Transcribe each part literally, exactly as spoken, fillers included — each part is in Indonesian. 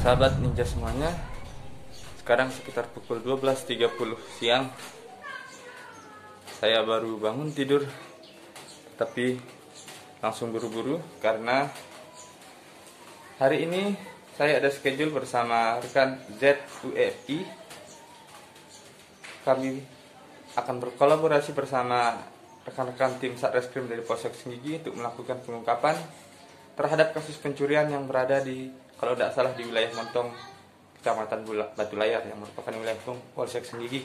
Sahabat ninja semuanya, sekarang sekitar pukul dua belas tiga puluh siang. Saya baru bangun tidur, tapi langsung buru-buru karena hari ini saya ada schedule bersama rekan Z U F I. Kami akan berkolaborasi bersama rekan-rekan tim Satreskrim dari Polsek Senggigi untuk melakukan pengungkapan terhadap kasus pencurian yang berada di, kalau tidak salah, di wilayah Montong, Kecamatan Batu Layar, yang merupakan wilayah Polsek Senggigi.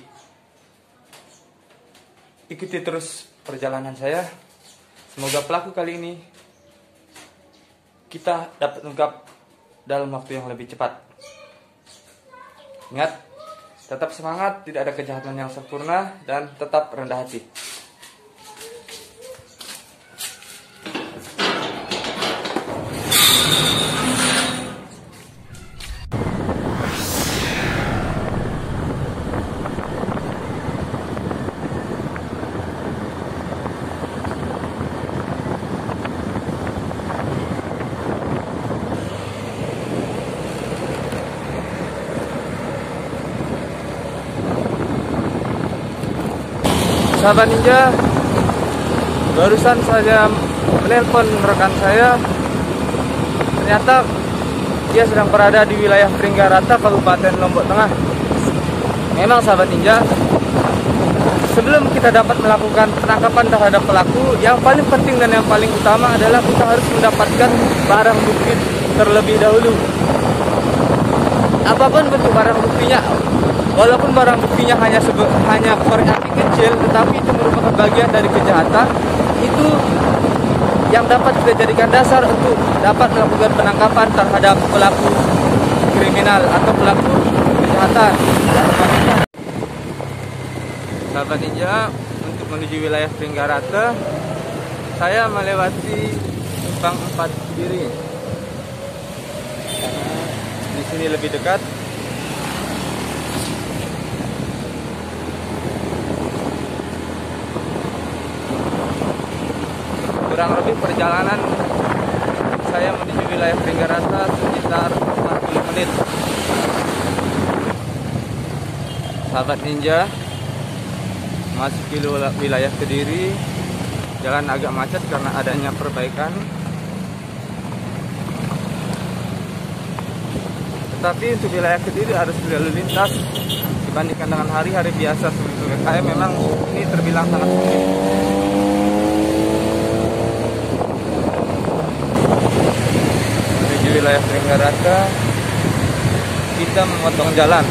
Ikuti terus perjalanan saya. Semoga pelaku kali ini kita dapat ungkap dalam waktu yang lebih cepat. Ingat, tetap semangat, tidak ada kejahatan yang sempurna, dan tetap rendah hati. Sahabat ninja, barusan saya menelpon rekan saya. Ternyata dia sedang berada di wilayah Pringgarata, Kabupaten Lombok Tengah. Memang sahabat ninja, sebelum kita dapat melakukan penangkapan terhadap pelaku, yang paling penting dan yang paling utama adalah kita harus mendapatkan barang bukti terlebih dahulu. Apapun bentuk barang buktinya, walaupun barang buktinya hanya sebe hanya korek api kecil, tetapi itu merupakan bagian dari kejahatan, itu yang dapat kita jadikan dasar untuk dapat melakukan penangkapan terhadap pelaku kriminal atau pelaku kejahatan. Sahabat ninja, untuk menuju wilayah Pringgarata, saya melewati Simpang empat Kediri. Di sini lebih dekat. Kurang lebih perjalanan saya menuju wilayah Pringgarata sekitar empat puluh menit. Sahabat ninja, masuk wilayah Kediri, jalan agak macet karena adanya perbaikan. Tetapi untuk wilayah Kediri harus lalu lintas dibandingkan dengan hari-hari biasa seperti P P K M, memang ini terbilang sangat sulit. Menuju wilayah Pringgarata, kita memotong jalan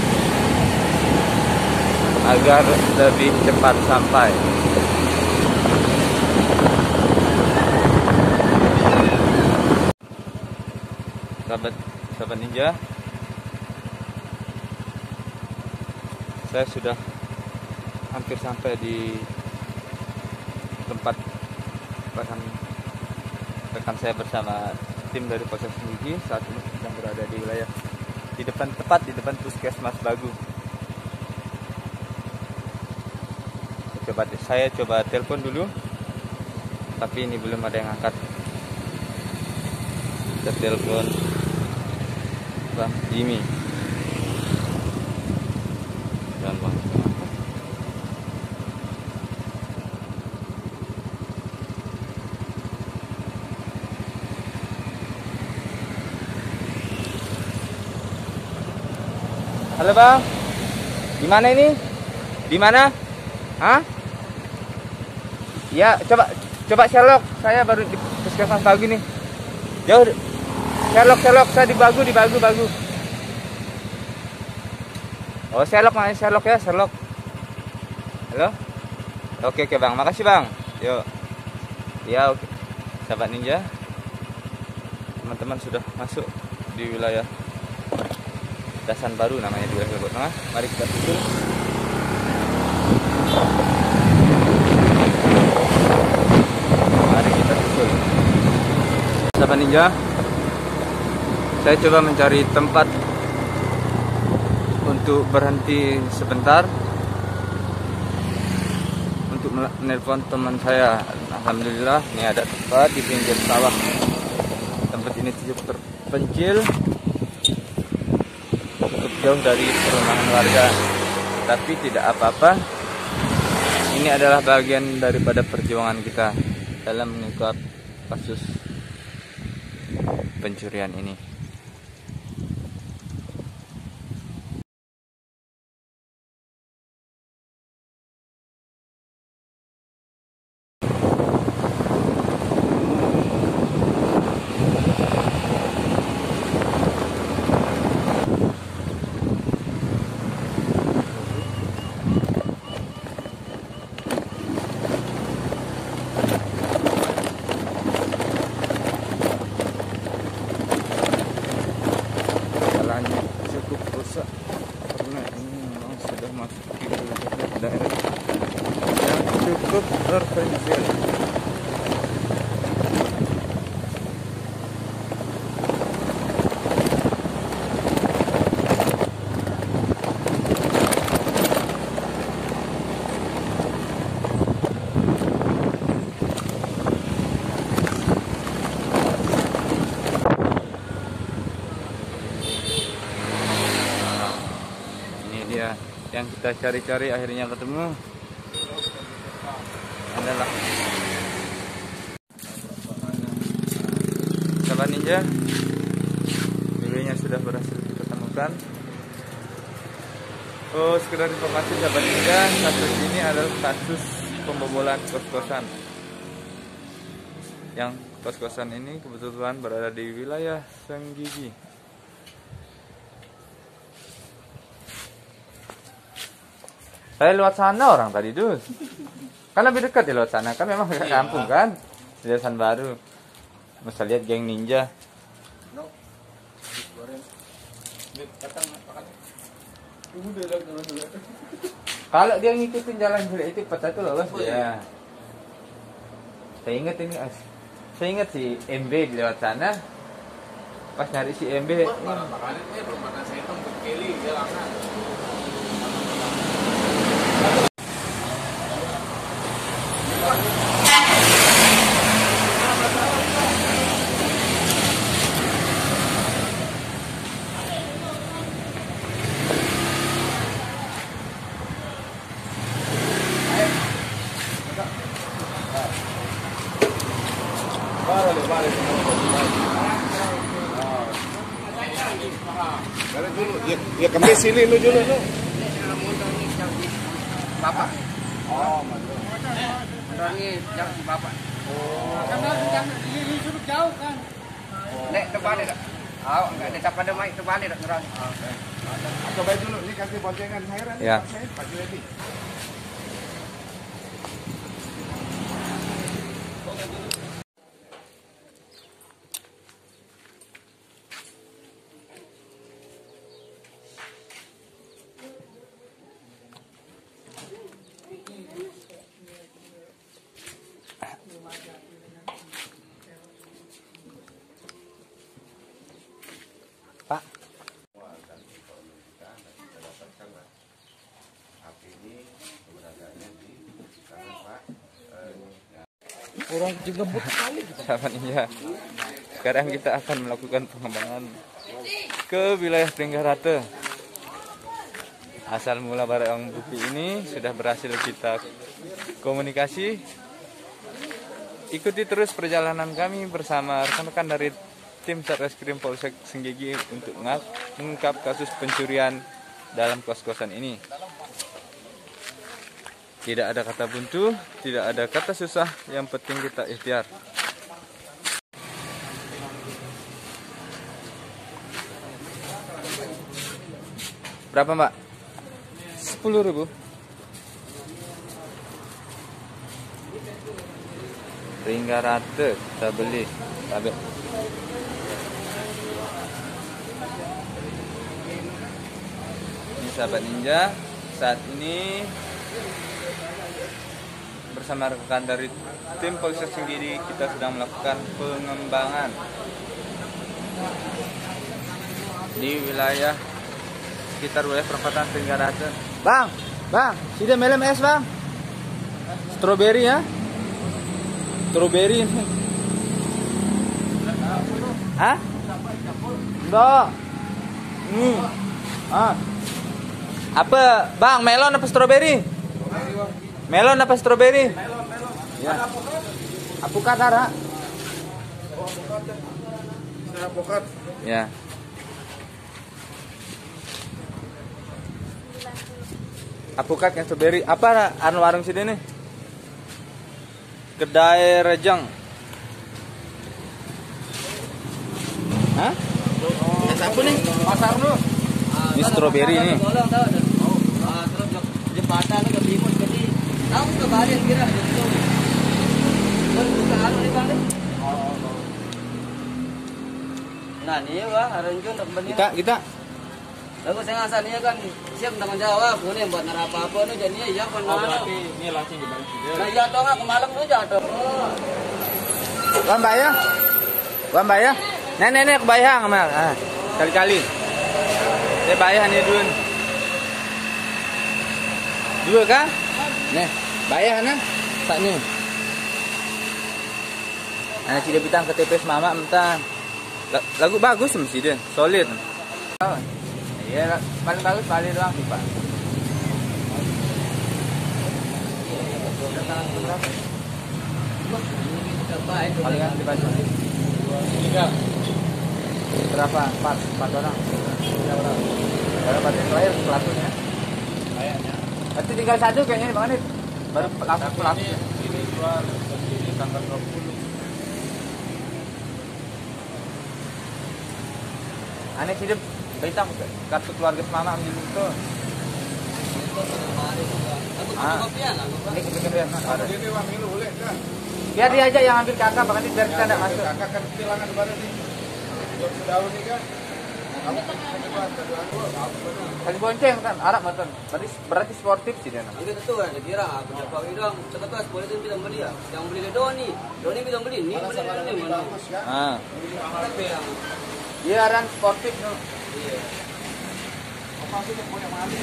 agar lebih cepat sampai. Sahabat, sahabat ninja, saya sudah hampir sampai di tempat rekan rekan saya bersama tim dari Polsek Senggigi. Saat ini sedang berada di wilayah di depan, tepat di depan Puskesmas Bagu. Coba saya coba telepon dulu, tapi ini belum ada yang angkat. Kita telepon Bang Jimmy. Dan Bang. Halo Bang, di mana ini? Di mana? Hah? Ya, coba coba Sherlock, saya baru di Puskesmas Bagu nih. Jauh. Sherlock, Sherlock, saya di Bagu, di Bagu, Bagu. Oh, Sherlock, mana Sherlock ya, Sherlock. Halo? Oke, oke Bang, makasih Bang. Yuk. Ya, oke. Sahabat ninja, teman-teman sudah masuk di wilayah Dasan Baru, namanya di wilayah Lombok Tengah. Mari kita susul. Mari kita susul. Sahabat ninja, saya coba mencari tempat untuk berhenti sebentar untuk menelpon teman saya. Alhamdulillah, ini ada tempat di pinggir sawah. Tempat ini cukup terpencil. jauh dari perumahan warga. Tapi tidak apa-apa. Ini adalah bagian daripada perjuangan kita dalam mengungkap kasus pencurian ini. Cukup rusak karena ini memang sudah masuk ke daerah yang cukup terpencil. Ya, yang kita cari-cari akhirnya ketemu adalah sahabat ninja. Videonya sudah berhasil kita temukan. Oh, sekedar informasi sahabat ninja, kasus ini adalah kasus pembobolan kos-kosan. Yang kos-kosan ini kebetulan berada di wilayah Senggigi. Saya lewat sana orang tadi tuh. Kan lebih dekat ya lewat sana. Kan memang dekat kampung kan. Di Desa Baru. Masa lihat geng ninja. Kalau dia ngikutin jalan jelek itu pecah itu lolos ya. Saya ingat ini. Saya ingat si M B di lewat sana. Pas nyari si M B. Ya, ya kami sini lu dulu lu. Bapak. Oh, betul. Orangnya jauh di bapak. Oh. Karena jangan disuruh jauh kan. Nek terbalik dak. Ah, enggak ada siapa ada mai terbalik dak ngerang. Oke. Coba dulu ini kasih boncengan saya Ya. Saya Pak Ledi. Pak. Orang jembut kali. Sahabat ninja. Sekarang kita akan melakukan pengembangan ke wilayah Pringgarata. Asal mula barang bukti ini sudah berhasil kita komunikasi. Ikuti terus perjalanan kami bersama rekan-rekan dari tim Satreskrim Polsek Senggigi untuk mengungkap kasus pencurian dalam kos-kosan ini. Tidak ada kata buntu, tidak ada kata susah, yang penting kita ikhtiar. Berapa mbak? sepuluh ribu. Pringgarata kita beli. Tabe. Ini sahabat ninja, saat ini bersama rekan dari tim Polsek Senggigi kita sedang melakukan pengembangan di wilayah sekitar wilayah perempatan Pringgarata. Bang, bang, sini melem es bang. Strawberry ya? Strawberry. Hah? Enggak. Hmm. Ah. Apa, Bang? Melon apa stroberi? Melon apa stroberi? Melon, melon. Ya. Ada apokat? Apukat ada. Oh, apokat. Ada apokat. Ya. Apukat yang stroberi. Apa anu warung sini nih? Kedai Rejang. Hah? Yang satu nih, pasar lu. Ini stroberi nih. Tolong tahu. Ah, terus jembatan ke timur jadi tahu ke balik kira gitu. Baru buka anu nih Bang. Nah, nih wah, aranjun tak benih. Kita kita Lalu saya ngasih nih kan siap tanggung jawab, ini buat nara apa-apa nih jadinya iya kan. ini langsung dibalik video. Nah, iya toh nggak ke malam tuh jatuh. Wan bayar? Wan bayar? Nenek nenek bayang mal. Ah, kali-kali. Saya bayar nih dulu. Dua kan? Nih, bayar nah. Saknya. Anak tidak bitang ke T P S mama mentang. Lagu bagus mesti dia, solid. Oh. Iya, paling bagus Bali doang sih, Pak. Palingan di baju. Tiga. Berapa? Empat, empat orang. Tiga orang. Baru empat yang terakhir pelakunya. Kayaknya. Berarti tinggal satu kayaknya nih Bang Anit. Baru pelaku pelaku. Ini keluar ini tanggal dua puluh. Aneh hidup bintang kartu keluarga semama ambil itu. Ah, ini kita lihat ada. Ini wah milu boleh kan? Biar dia aja yang ambil kakak, Bang Anit biar kita tidak masuk. Kakak kan tilangan bareng nih. Daun nih kan. Kamu Kasih bonceng kan, arak matan. Berarti berarti sportif sih dia. Itu tuh ada kira aku dapat bilang seketas boleh tuh bilang beli ya. Yang beli ke Doni, Doni bilang beli ini beli ini mana? Ah. Tapi yang Iya aran sportif no. iya. apa sih yang boleh mandi?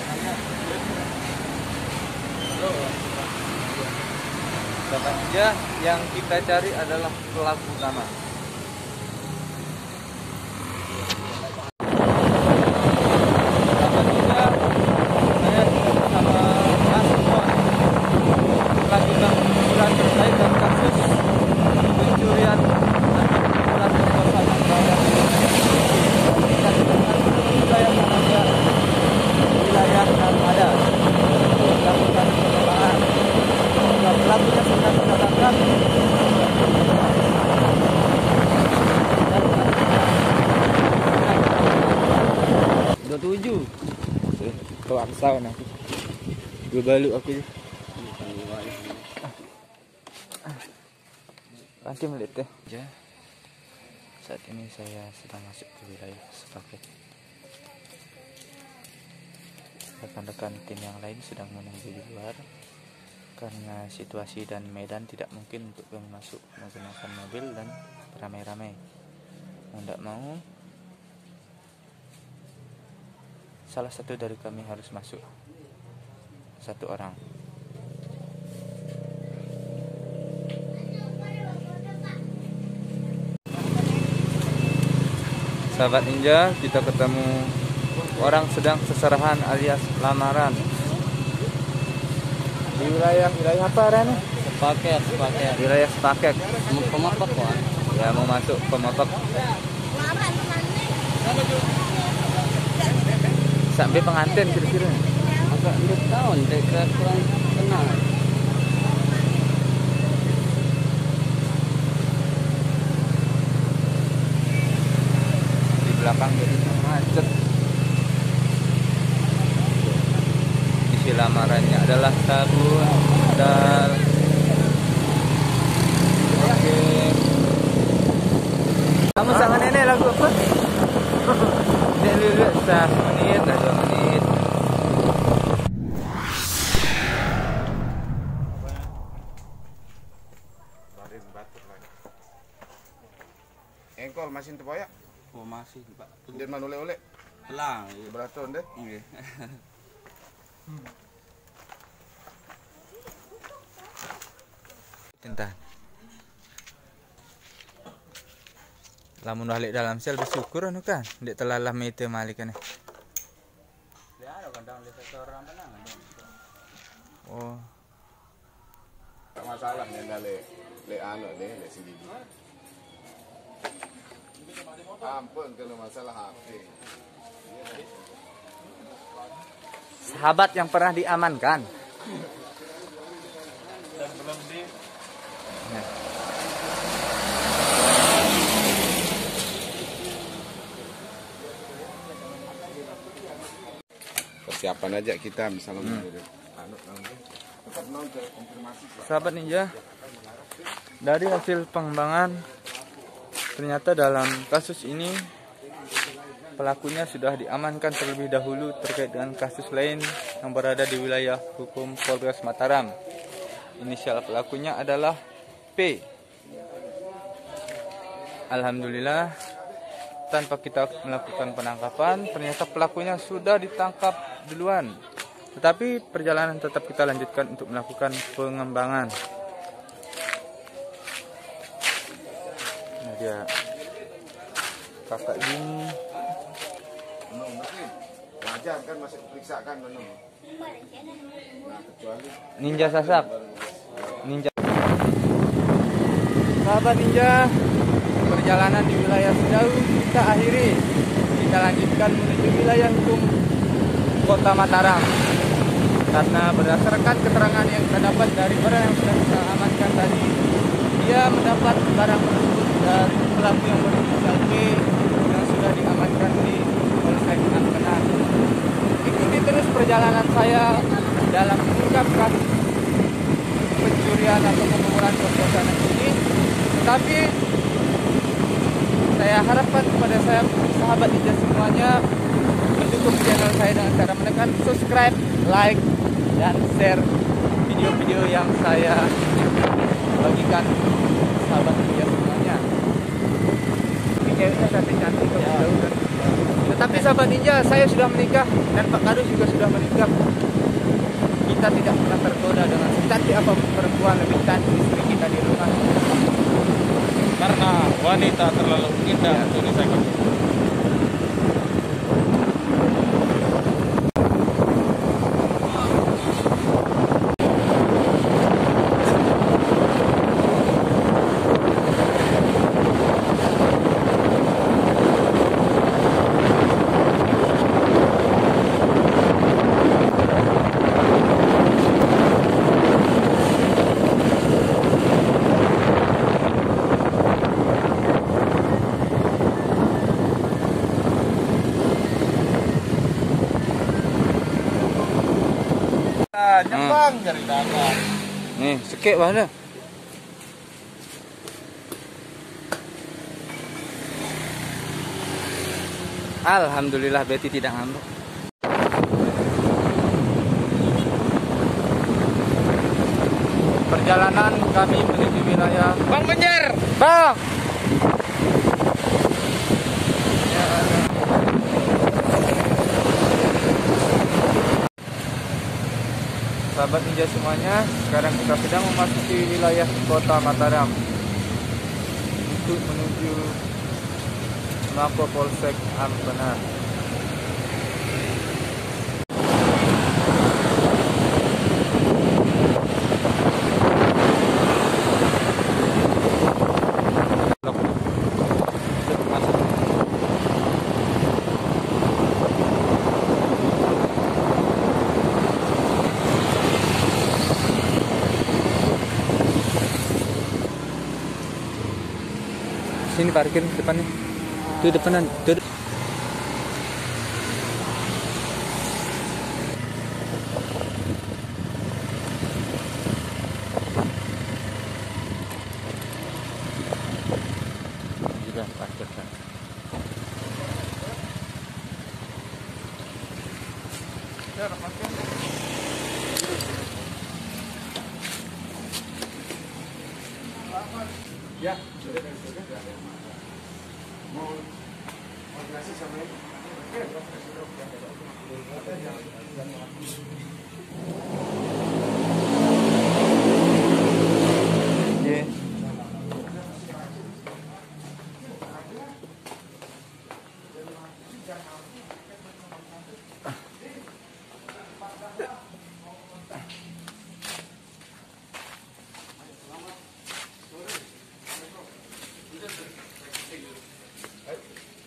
Saja yang kita cari adalah pelaku utama. tujuh. Kalau aku tahu nanti gue balik aku nanti melihat ya. Saat ini saya sedang masuk ke wilayah Sepaket. Rekan-rekan tim yang lain sedang menunggu di luar karena situasi dan medan tidak mungkin untuk kami masuk menggunakan mobil dan beramai-ramai. Mau tidak mau salah satu dari kami harus masuk, satu orang. Sahabat ninja, kita ketemu orang sedang seserahan alias lamaran di wilayah wilayah apa Rana? Sepaket, sepaket. Wilayah Sepaket. Mau pemapak kok. Ya mau masuk Pemapak. Sampai pengantin kira-kira. Agak dua tahun, dekat kurang kenal. Di belakang jadi macet. Isi lamarannya adalah sabun dan oke. Kamu sama nenek lagu apa? Nenek lihat satu menit, dah dua menit. Barin batur lagi. Engkol mesin tepoyak. Oh masih Pak. Dan mana oleh-oleh. Telang. Beraton deh. Oke. Entah. Lamun balik dalam sel bersyukur anu kan, ndek telah lah mete malik kan. Oh. Tak masalah ni dah le le anu le le sendiri. Ampun kalau masalah H P. Sahabat yang pernah diamankan. Dan belum di Nah. Persiapan aja kita misalnya hmm. anu nanti. Tetap nonton konfirmasi. Sahabat Ninja, dari hasil pengembangan ternyata dalam kasus ini pelakunya sudah diamankan terlebih dahulu terkait dengan kasus lain yang berada di wilayah hukum Polres Mataram. Inisial pelakunya adalah P. Alhamdulillah, tanpa kita melakukan penangkapan, ternyata pelakunya sudah ditangkap duluan. Tetapi perjalanan tetap kita lanjutkan untuk melakukan pengembangan. Ini dia kakak Jin. Wajar kan masih diperiksa kan Nono. Nah, kecuali Ninja Sasak. Ninja. Sahabat Ninja, perjalanan di wilayah Sedau kita akhiri. Kita lanjutkan menuju wilayah hukum Kota Mataram. Karena berdasarkan keterangan yang kita dapat dari orang yang sudah kita amankan tadi, dia mendapat barang tersebut dari pelaku yang berinisial P yang sudah diamankan di Polsek Angkenan. Ikuti terus perjalanan saya dalam mengungkap kasus pencurian atau pembunuhan perkosaan ini. Tetapi saya harapkan kepada saya sahabat Ninja semuanya mendukung channel saya dengan cara menekan subscribe, like, dan share video-video yang saya bagikan sahabat Ninja semuanya. Ini ceweknya cantik-cantik ya. Tetapi sahabat Ninja, saya sudah menikah dan Pak Kadus juga sudah menikah. Kita tidak pernah tergoda dengan secantik apa perempuan lebih cantik istri kita di rumah. karena wanita terlalu indah untuk disakiti. Jepang cari dagang. Nih, sekek mana? Alhamdulillah Betty tidak ngambek. Perjalanan kami menuju wilayah Bang Menyer. Bang. Sahabat Ninja semuanya, sekarang kita sedang memasuki wilayah Kota Mataram untuk menuju Mako Polsek Angkenan. Sini parkir depannya. Itu depanan. Itu. Sudah parkir kan. Ya, parkir. ya, sudah sudah. Mau koordinasi sama ini. Yeah.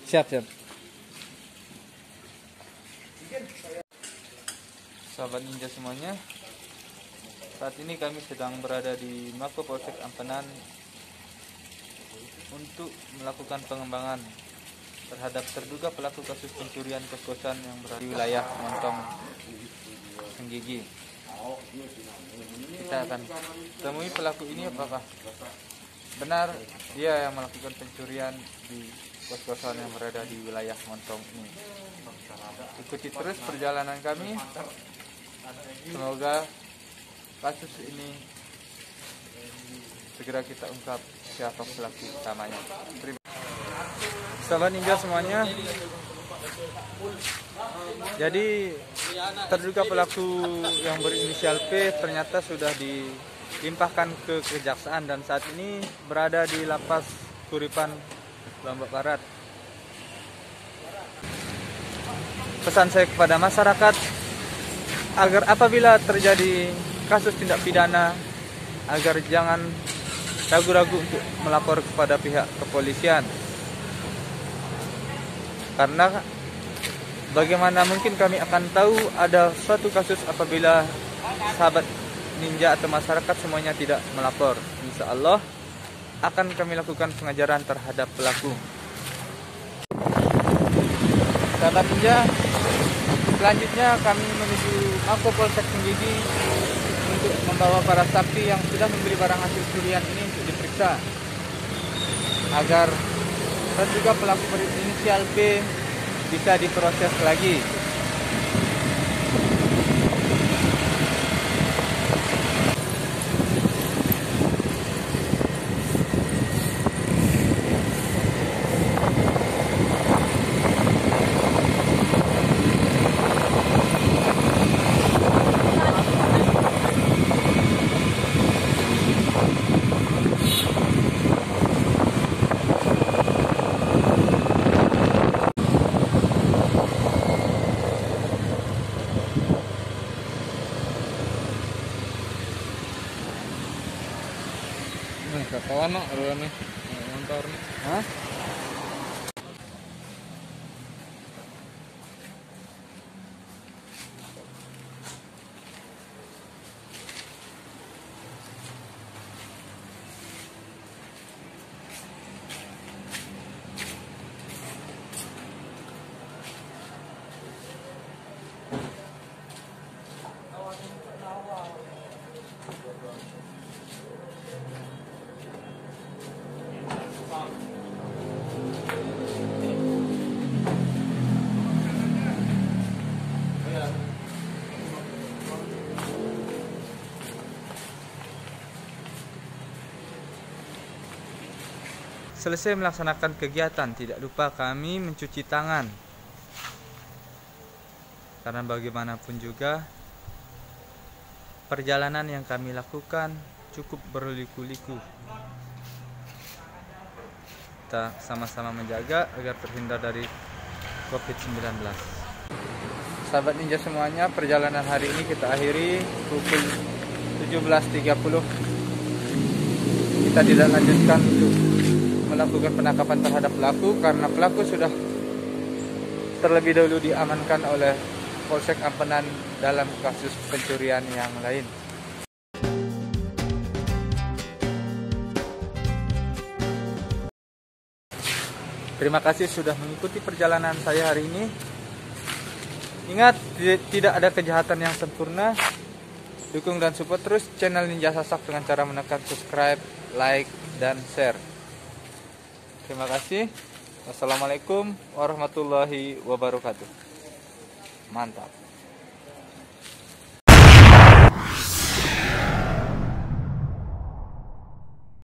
Siap, siap. Sahabat ninja semuanya, saat ini kami sedang berada di Mako Polsek Ampenan untuk melakukan pengembangan terhadap terduga pelaku kasus pencurian kos-kosan yang berada di wilayah Montong Senggigi. Kita akan temui pelaku ini apakah benar dia yang melakukan pencurian di kos-kosan yang berada di wilayah Montong ini. Ikuti terus perjalanan kami. Semoga kasus ini segera kita ungkap siapa pelaku utamanya. Terima kasih. Sahabat ninja semuanya. Jadi terduga pelaku yang berinisial P ternyata sudah dilimpahkan ke kejaksaan dan saat ini berada di Lapas Kuripan Lombok Barat. Pesan saya kepada masyarakat agar apabila terjadi kasus tindak pidana agar jangan ragu-ragu untuk melapor kepada pihak kepolisian. Karena bagaimana mungkin kami akan tahu ada suatu kasus apabila sahabat ninja atau masyarakat semuanya tidak melapor. Insya Allah akan kami lakukan pengajaran terhadap pelaku. Sahabat ninja, selanjutnya kami menuju Mako Polsek Senggigi untuk membawa para saksi yang sudah membeli barang hasil curian ini untuk diperiksa agar terduga pelaku berinisial P bisa diproses lagi. Kawan no, nih, motor nih. Hah? Selesai melaksanakan kegiatan, tidak lupa kami mencuci tangan. Karena bagaimanapun juga perjalanan yang kami lakukan cukup berliku-liku. Kita sama-sama menjaga agar terhindar dari covid sembilan belas. Sahabat ninja semuanya, perjalanan hari ini kita akhiri pukul tujuh belas tiga puluh. Kita tidak lanjutkan untuk melakukan penangkapan terhadap pelaku karena pelaku sudah terlebih dahulu diamankan oleh Polsek Ampenan dalam kasus pencurian yang lain. Terima kasih sudah mengikuti perjalanan saya hari ini. Ingat, tidak ada kejahatan yang sempurna. Dukung dan support terus channel Ninja Sasak dengan cara menekan subscribe, like, dan share. Terima kasih. Wassalamualaikum warahmatullahi wabarakatuh. Mantap.